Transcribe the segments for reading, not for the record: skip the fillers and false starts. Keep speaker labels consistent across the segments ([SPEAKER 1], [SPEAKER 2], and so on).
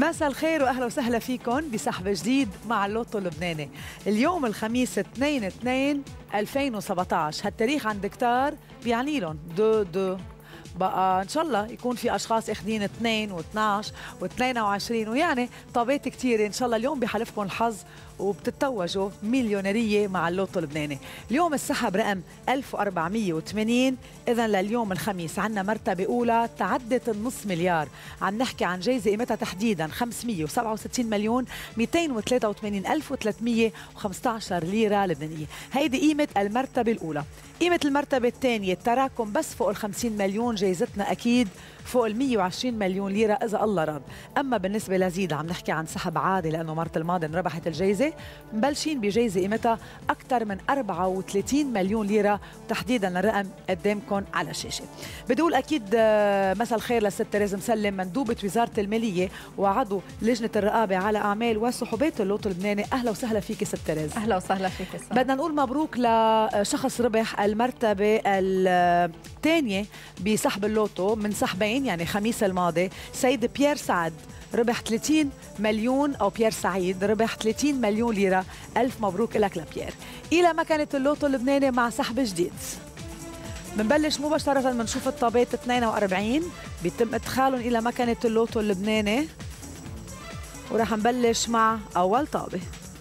[SPEAKER 1] مساء الخير واهلا وسهلا فيكم بسحب جديد مع اللوتو اللبناني. اليوم الخميس 2/2/2017. هالتاريخ عند كتار بيعني لهم 2 بقى ان شاء الله يكون في اشخاص اخذين 2 و12 و22 ويعني طابات كثيره. ان شاء الله اليوم بحلفكم الحظ وبتتوجوا مليونيريه مع اللوتو اللبناني. اليوم السحب رقم 1480. اذا لليوم الخميس عندنا مرتبه اولى تعدت النص مليار. عم نحكي عن جائزه قيمتها تحديدا 567 مليون 283 الف و315 ليره لبنانيه. هيدي قيمه المرتبه الاولى. قيمه المرتبه الثانيه التراكم بس فوق ال 50 مليون، جائزتنا اكيد فوق ال 120 مليون ليره اذا الله راد. اما بالنسبه لزيد عم نحكي عن سحب عادي لانه مرة الماضي انربحت الجائزه. مبلشين بجائزه قيمتها اكثر من 34 مليون ليره، تحديدا الرقم قدامكم على الشاشه. بدي اقول اكيد مساء الخير لست تريز مسلم مندوبه وزاره الماليه وعضو لجنه الرقابه على اعمال وسحوبات اللوتو اللبناني. اهلا وسهلا فيك ست تريز.
[SPEAKER 2] اهلا وسهلا فيك.
[SPEAKER 1] بدنا نقول مبروك لشخص ربح المرتبه الثانيه بسحب اللوتو من سحبين، يعني خميس الماضي. سيد بيير سعد ربح 30 مليون، أو بيير سعيد ربح 30 مليون ليرة. ألف مبروك لك لبيير. إلى مكانة اللوتو اللبناني مع سحب جديد. بنبلش مباشرة بنشوف الطابات 42 بيتم إدخالهم إلى مكانة اللوتو اللبناني، ورح نبلش مع أول طابة.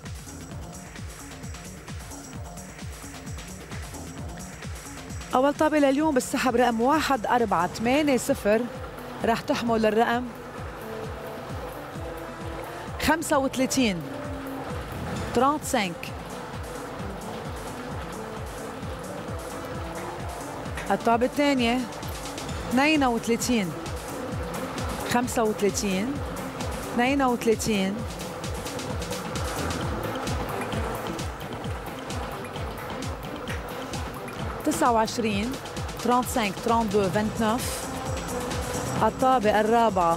[SPEAKER 1] أول طابة لليوم بالسحب رقم 1480 رح تحمل الرقم 35 35. الطابة الثانية 32 35 32 29 35 32 29. الطابة الرابعة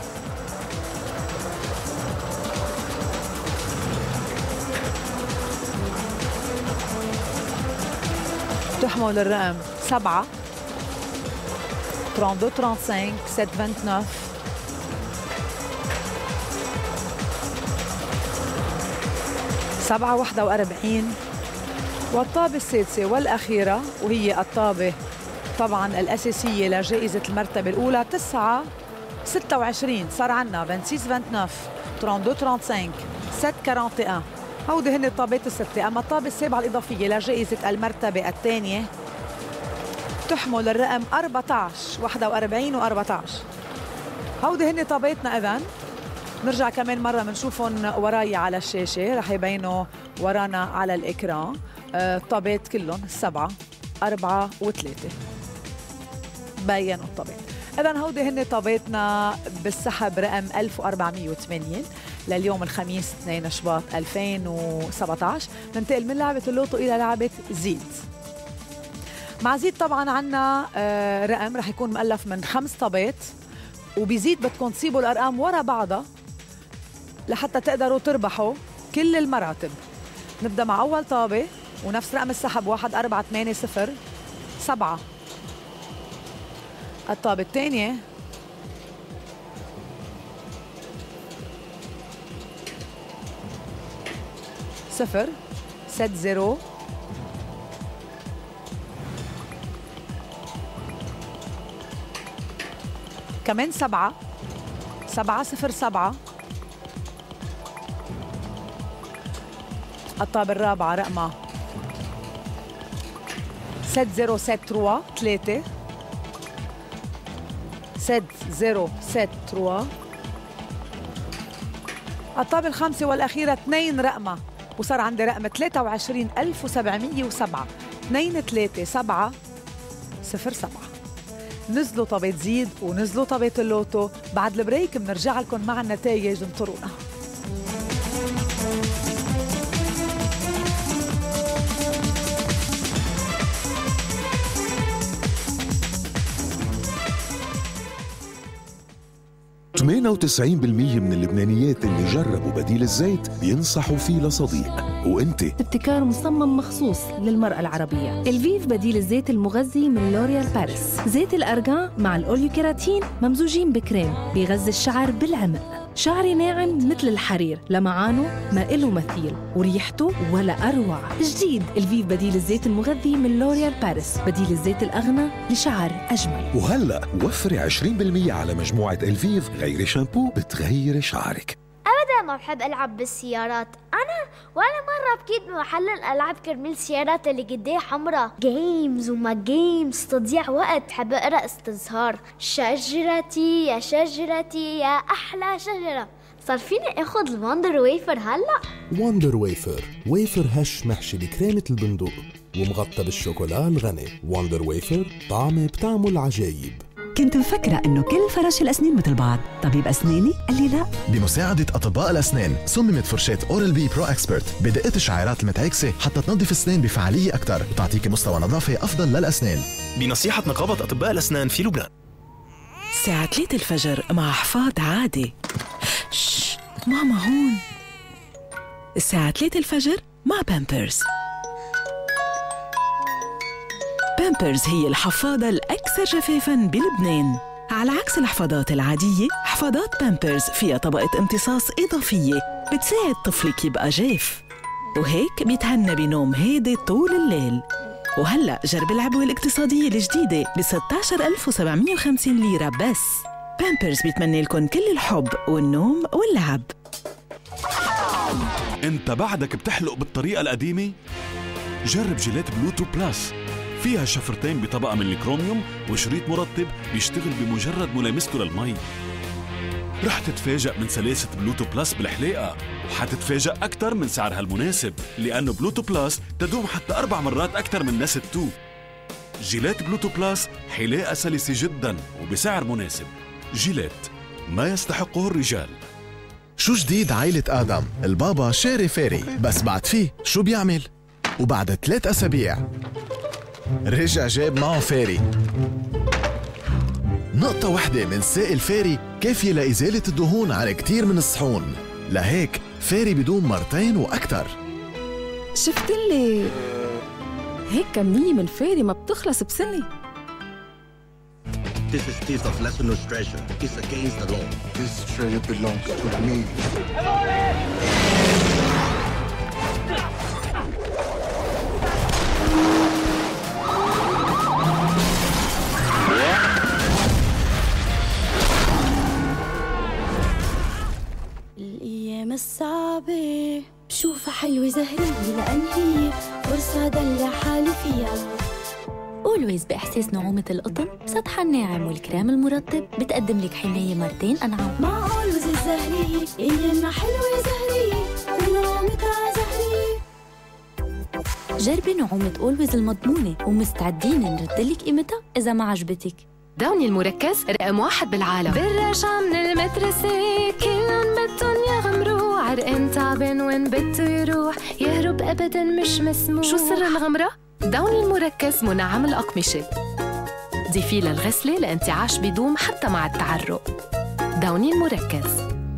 [SPEAKER 1] 7 تحمل الرقم 7 32 35 7 29. 7 41. والطابة السادسة والأخيرة وهي الطابة طبعا الأساسية لجائزة المرتبة الأولى 9 26. صار عنا 26 29 32 35 7 41. هودي هن الطابات الستة. أما الطابة السابعة الإضافية لجائزة المرتبة الثانية تحمل الرقم 14 41 و14. هودي هن طاباتنا. إذن نرجع كمان مرة بنشوفهم وراي على الشاشة، رح يبينوا ورانا على الإكران. الطابات كلهم 7 4 و3 بينوا الطابات. إذن هودي هن طاباتنا بالسحب رقم 1480 لليوم الخميس 2 شباط 2017. ننتقل من لعبة اللوتو إلى لعبة زيد. مع زيد طبعا عنا رقم رح يكون مؤلف من 5 طابات، وبزيد بدكم تصيبوا الأرقام ورا بعضها لحتى تقدروا تربحوا كل المراتب. نبدأ مع أول طابة ونفس رقم السحب 1480 7. الطابة الثانية 0 0 كمان 7 7 0 7. الطابة الرابعة رقمها 7 0 7 3 7 0 7 3. الطابة الخامسة والأخيرة 2 رقمها وصار عندي رقم 23707 2 3 7 0 7. نزلوا طابة زيد ونزلوا طابة اللوتو. بعد البريك بنرجع لكم مع النتائج، انطرونا.
[SPEAKER 3] ثمانية وتسعين بالمية من اللبنانيات اللي جربوا بديل الزيت بينصحوا فيه لصديق. وانت؟
[SPEAKER 4] ابتكار مصمم مخصوص للمرأة العربية. الفيف بديل الزيت المغذي من لوريال باريس. زيت الأرغان مع الأوليو كيراتين ممزوجين بكريم بيغذي الشعر بالعمق. شعري ناعم مثل الحرير، لمعانه ما إله مثيل وريحته ولا أروع. جديد الفيف بديل الزيت المغذي من لوريال باريس، بديل الزيت الأغنى لشعر أجمل.
[SPEAKER 3] وهلأ وفري 20% على مجموعة الفيف غير شامبو بتغير شعرك.
[SPEAKER 2] أبداً ما بحب ألعب بالسيارات، أنا ولا مرة بكيت بمحل الألعاب كرمال السيارات اللي قديه حمرا. جيمز وما جيمز تضيع وقت. بحب أقرأ استظهار شجرتي يا شجرتي يا أحلى شجرة. صار فيني أخذ الوندر ويفر هلأ.
[SPEAKER 5] وندر ويفر، ويفر هش محشي بكريمة البندق ومغطى بالشوكولا الغني. وندر ويفر طعمه بتعمل عجايب.
[SPEAKER 6] كنت مفكرة إنه كل فرش الأسنان مثل بعض. طبيب أسناني قال لي لا.
[SPEAKER 7] بمساعدة أطباء الأسنان صممت فرشاة أورال بي برو إكسبرت بدقة الشعيرات المتعكسة حتى تنظف الأسنان بفعالية أكثر وتعطيك مستوى نظافة أفضل للأسنان. بنصيحة نقابة أطباء الأسنان في لبنان.
[SPEAKER 8] الساعة 3 الفجر مع حفاض عادي. شش ماما هون. الساعة 3 الفجر مع بامبرز. بامبرز هي الحفاضة الأكثر جفافاً بلبنان. على عكس الحفاضات العادية، حفاضات بامبرز فيها طبقة امتصاص إضافية بتساعد طفلك يبقى جاف، وهيك بيتهنى بنوم هادي طول الليل. وهلأ جرب العبوة الاقتصادية الجديدة ب 16,750 ليرة بس. بامبرز بيتمنى لكم كل الحب والنوم واللعب.
[SPEAKER 9] انت بعدك بتحلق بالطريقة القديمة؟ جرب جيلات بلوتو بلاس، فيها شفرتين بطبقة من الكروميوم وشريط مرطب بيشتغل بمجرد ملامسته للمي. رح تتفاجأ من سلاسة بلوتو بلاس بالحلاقة، وحتتفاجأ أكثر من سعرها المناسب، لأنه بلوتو بلاس تدوم حتى 4 مرات أكثر من ناس التو. جيلات بلوتو بلاس حلاقة سلسة جدا وبسعر مناسب. جيلات، ما يستحقه الرجال.
[SPEAKER 7] شو جديد عائلة آدم؟ البابا شاري فاري، بس بعد فيه شو بيعمل؟ وبعد 3 أسابيع رجع جاب معه فاري. نقطة واحدة من سائل فاري كافية لإزالة الدهون على كتير من الصحون، لهيك فاري بدوم 2 مرات وأكتر.
[SPEAKER 4] شفت اللي هيك كمية من فاري ما بتخلص بسنة.
[SPEAKER 10] This is piece of national treasure. It's against the law.
[SPEAKER 11] This treasure belongs to me.
[SPEAKER 2] الأيام الصعبة بشوفها حلوة زهرية لأن هي فرصة دلع حالي فيها.
[SPEAKER 12] أولويز بإحساس نعومة القطن بسطحها الناعم والكريم المرطب بتقدم لك حماية 2 مرات أنعم.
[SPEAKER 2] مع أولويز الزهرية أيامنا حلوة زهرية ونعومتها زهرية.
[SPEAKER 12] جربي نعومة أولويز المضمونة ومستعدين نردلك قيمتها إذا ما عجبتك.
[SPEAKER 13] داوني المركز رقم 1 بالعالم.
[SPEAKER 14] بالرجعة من المدرسة كلهم بدهم يغمروا، عرقان تعبان وين بده يروح يهرب أبداً مش مسموح.
[SPEAKER 13] شو سر الغمرة؟ داوني المركز منعم الأقمشة، ضيفيه للغسلة لانتعاش بدوم حتى مع التعرق. داوني المركز.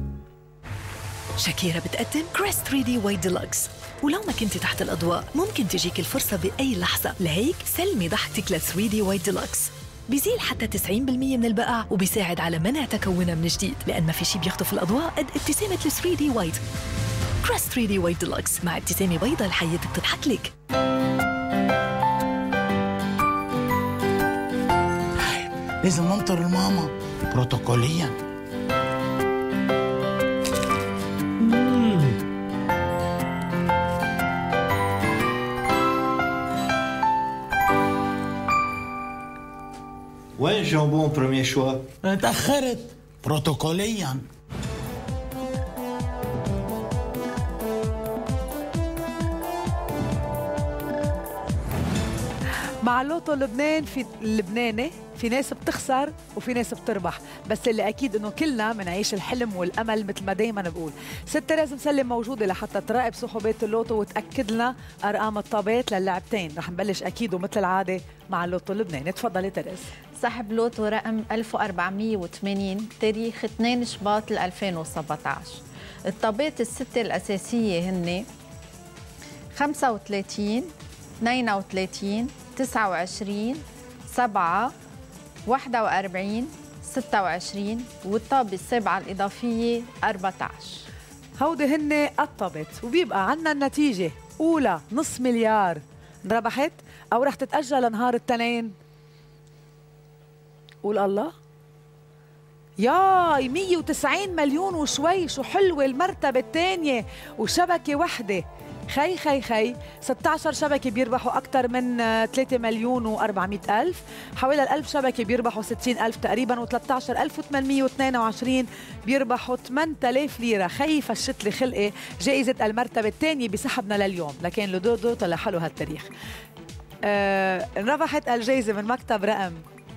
[SPEAKER 8] شاكيرا بتقدم كريست 3D وايت ديلوكس، ولو ما كنتي تحت الأضواء ممكن تجيك الفرصة بأي لحظة، لهيك سلمي ضحكتك ل 3D وايت ديلوكس. بيزيل حتى 90% من البقع وبيساعد على منع تكونها من جديد، لأن ما في شي بيخطف الأضواء قد ابتسامة ال 3D وايت. كريست 3D وايت ديلوكس مع ابتسامة بيضاء لحياتك تضحك لك.
[SPEAKER 15] لازم ننطر الماما بروتوكوليا.
[SPEAKER 10] وين جامبون بريمير شوا؟
[SPEAKER 15] تأخرت بروتوكوليا.
[SPEAKER 1] مع اللوتو لبنان اللبناني في ناس بتخسر وفي ناس بتربح، بس اللي اكيد انه كلنا بنعيش الحلم والامل مثل ما دايما بقول. ست تيريز مسلم موجوده لحتى تراقب سحوبات اللوتو وتاكد لنا ارقام الطابات للعبتين. رح نبلش اكيد ومثل العاده مع اللوتو اللبناني. تفضلي تيريز.
[SPEAKER 16] سحب لوتو رقم 1480 تاريخ 2 شباط 2017. الطابات الستة الأساسية هن 35 32 29 7 41 26 والطابة السابعة الإضافية 14.
[SPEAKER 1] هودي هن قطبت وبيبقى عنا النتيجة أولى نص مليار انربحت أو رح تتأجل لنهار التنين. قول الله ياي 190 مليون وشوي. شو حلوة المرتبة الثانية وشبكة وحدة. خي 16 شبكة بيربحوا أكثر من 3 مليون و400 ألف. حوالي 1000 شبكة بيربحوا 60 ألف تقريبا و13822 بيربحوا 8000 ليرة. خي فشت لي خلقي جائزة المرتبة الثانية بسحبنا لليوم، لكن لدودو طلع حلو هالتاريخ. ربحت الجائزة من مكتب رقم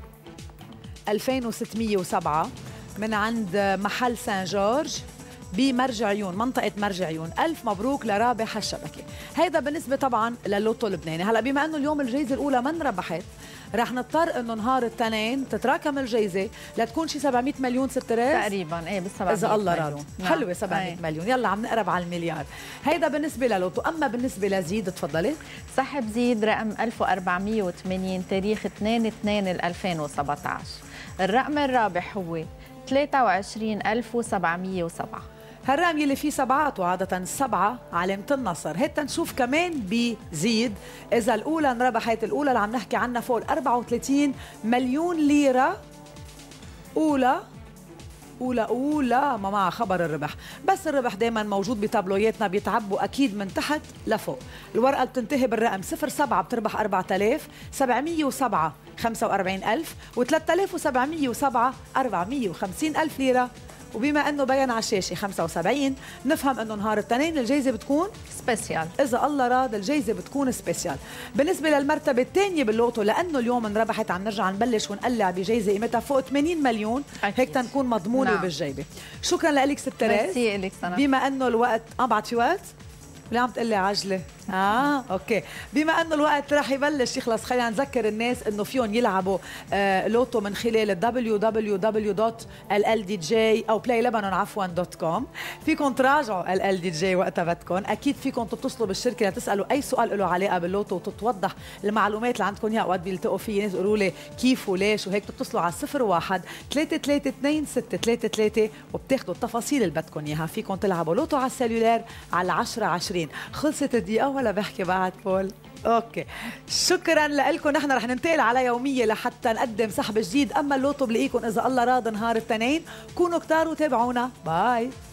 [SPEAKER 1] 2607 من عند محل سان جورج بمرج عيون، منطقة مرج عيون. ألف مبروك لرابح الشبكة. هيدا بالنسبة طبعا للوتو اللبناني. هلا بما أنه اليوم الجائزة الأولى ما انربحت، رح نضطر أنه نهار التنين تتراكم الجائزة لتكون شي 700 مليون ست ريس
[SPEAKER 16] تقريبا. ايه بال 700
[SPEAKER 1] إذا الله
[SPEAKER 16] مليون.
[SPEAKER 1] راضي.
[SPEAKER 16] نعم.
[SPEAKER 1] حلوة 700 مليون. يلا عم نقرب على المليار. هيدا بالنسبة للوتو. أما بالنسبة لزيد تفضلي.
[SPEAKER 16] سحب زيد رقم 1480 تاريخ 2/2/2017. الرقم الرابح هو 23707.
[SPEAKER 1] هالرقم يلي فيه سبعات وعادة 7 علامة النصر. هيك تنشوف كمان بزيد إذا الأولى انربحت. الأولى اللي عم نحكي عنها فوق 34 مليون ليرة. أولى ما معها خبر الربح، بس الربح دايما موجود بتابلوياتنا، بيتعبوا أكيد من تحت لفوق. الورقة بتنتهي بالرقم 07 بتربح 4000، 707 45000 و3707 450,000 ليرة. وبما انه بين على الشاشه 75 نفهم انه نهار التنين الجائزه بتكون
[SPEAKER 16] سبيسيال.
[SPEAKER 1] اذا الله راد الجائزه بتكون سبيسيال. بالنسبه للمرتبه الثانيه باللوتو، لانه اليوم انربحت عم نرجع نبلش ونقلع بجائزه قيمتها فوق 80 مليون أكيد. هيك تنكون مضمونه
[SPEAKER 16] نعم.
[SPEAKER 1] بالجيبه. شكرا لك ست تريز.
[SPEAKER 16] ميرسي لك سنة.
[SPEAKER 1] بما انه الوقت بعد في وقت ولا عم تقلي عجله؟ اوكي. بما انه الوقت رح يبلش يخلص، خلينا نذكر الناس انه فيهم يلعبوا لوتو من خلال www.LLDJ او playlebanon.com. فيكم تراجعوا LLDJ وقتها بدكم. اكيد فيكم تتصلوا بالشركه لتسالوا اي سؤال له علاقه باللوتو وتتوضح المعلومات اللي عندكم اياها. اوقات بيلتقوا في ناس يقولوا لي كيف وليش وهيك، بتتصلوا على 01 3326 633 وبتاخذوا التفاصيل اللي بدكم اياها. فيكم تلعبوا لوتو على السلولار على 10/20. خلصت الدقيقة ولا بحكي بعد بول؟ اوكي. شكرا لكم. نحن رح ننتقل على يومية لحتى نقدم سحب جديد. اما اللوتو بلاقيكم اذا الله راضي نهار التنين. كونوا كتار وتابعونا. باي.